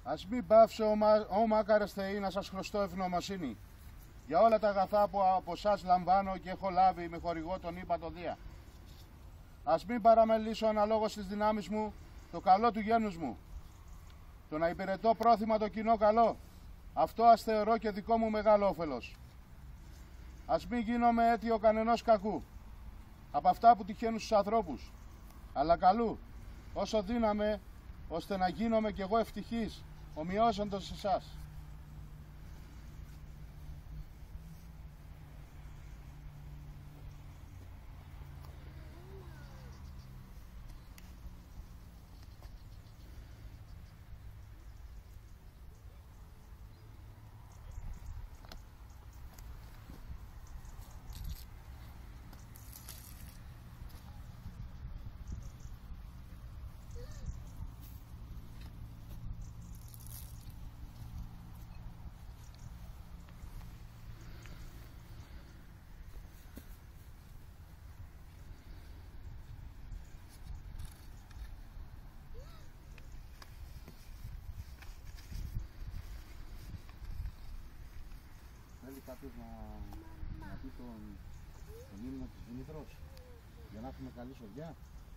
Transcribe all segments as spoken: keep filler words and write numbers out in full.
Ας μην πάψω, ο μάκαρες Θεοί, να σας χρωστώ ευγνωμοσύνη για όλα τα αγαθά που από εσάς λαμβάνω και έχω λάβει με χορηγό τον ύπατο Δία. Ας μην παραμελήσω αναλόγως στις δυνάμεις μου το καλό του γένους μου. Το να υπηρετώ πρόθυμα το κοινό καλό, αυτό ας θεωρώ και δικό μου μεγάλο όφελος. Ας μην γίνομαι αίτιο κανενός κακού από αυτά που τυχαίνουν στους ανθρώπους, αλλά καλού, όσο δύναμε, ώστε να γίνομαι κι εγώ ευτυχής, ομοιώσαντος σε εσάς. Θέλει κάποιος να, να πει τον, τον ύμνο της Δήμητρος για να έχουμε καλή σοδιά.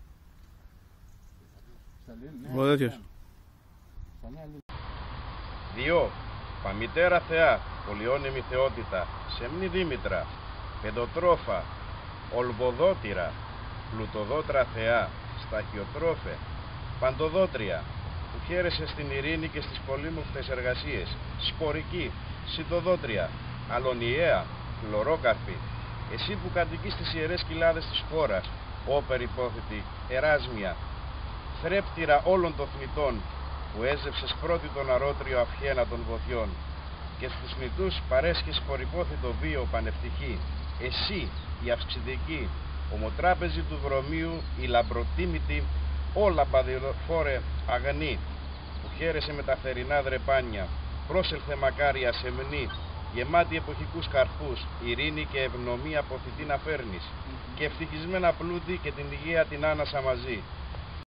Ο τέτοιος. Διό, Παμητέρα Θεά, πολυώνυμη θεότητα, σεμνή Δήμητρα, πεντοτρόφα, ολβοδότηρα, πλουτοδότρα Θεά, σταχιοτρόφε, παντοδότρια, που χαίρεσαι στην ειρήνη και στις πολύμορφες εργασίες, σπορική, συντοδότρια, αλωνιαία, χλωρόκαρπη, εσύ που κατοικείς στις ιερές κοιλάδες της χώρας, ω περιπόθητη, εράσμια, θρέπτηρα όλων των θνητών, που έζεψες πρώτη τον αρώτριο αυχένα των βοθιών, και στους θνητούς παρέσχες χορυπόθητο βίο πανευτυχή, εσύ η αυξητική, ομοτράπεζη του δρομείου, η λαμπροτίμητη, όλα παδιλοφόρε αγνή, που χαίρεσαι με τα θερινά δρεπάνια, πρόσελθε μακάρια σεμνή, γεμάτη εποχικούς καρπούς, ειρήνη και ευνομία ποθητή να φέρνεις, και ευτυχισμένα πλούτη και την υγεία την άνασα μαζί,